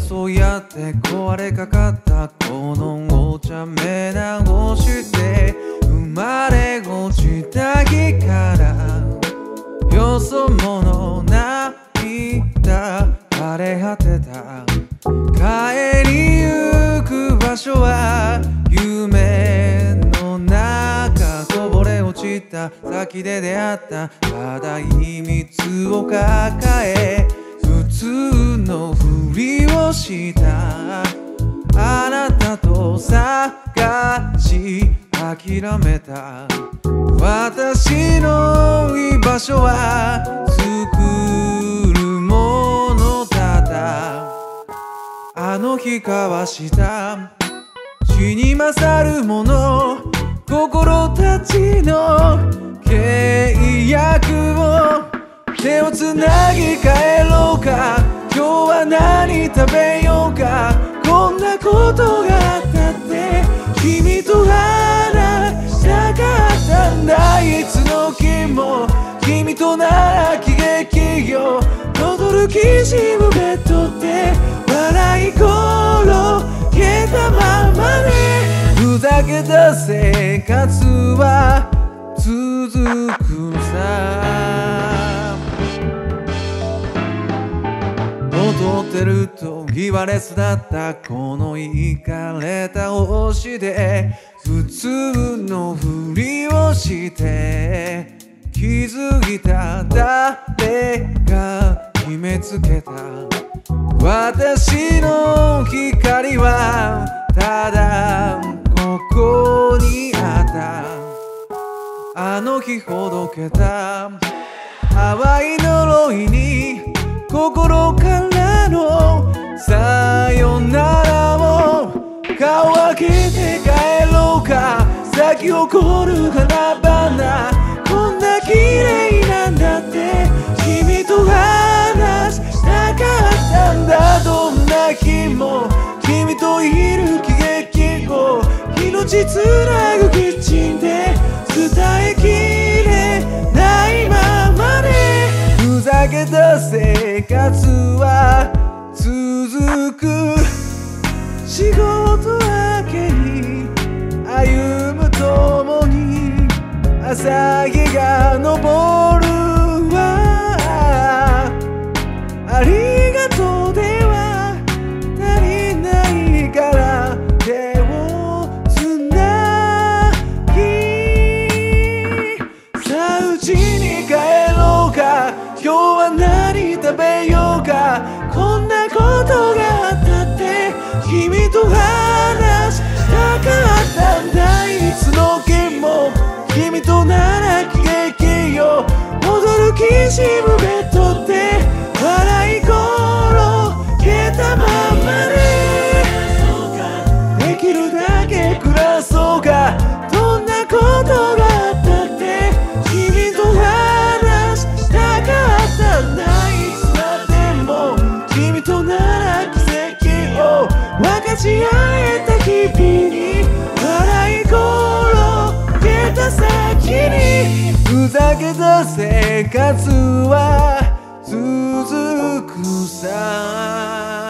そうやって壊れかかったこのお茶目な星で生まれ落ちた日からよそ者涙枯れ果てた帰りゆく場所は夢の中こぼれ落ちた先で出会ったただ秘密を抱え普通のふりをしたあなたと探し諦めた私の居場所は作るものだったあの日交わした死に勝るもの心たちの契約を手をつなぎ帰ろうか今日は何食べようかこんなことがあったって君と話したかったんだいつの日も君となら喜劇よ轟きしむベッドで笑い転げたままでふざけた生活は続くさ踊ってると言われ育ったこのイカれた星で普通のふりをして気づいた誰が決めつけた私の光はただここにあったあの日ほどけた淡い呪いに心からのさよならを顔上げて帰ろうか咲き誇る花々こんな綺麗なんだって君と話したかったんだどんな日も君といる喜劇を命つなぐキッチンで伝えきれないままでふざけた生活は続く仕事明けに歩む共に朝日が昇るわありがとうでは足りないから手をつなぎさあうちに帰ろうか今日は何食べようかこんなことがあったって君と話したかったんだいつの日も君となら喜劇よ驚きしむベッドで笑い転げたままでできるだけ暮らそうかどんなことがあったって君と話したかったんだいつまでも君となら奇跡を分かち合えた日々に笑い転げた先にふざけた生活は続くさ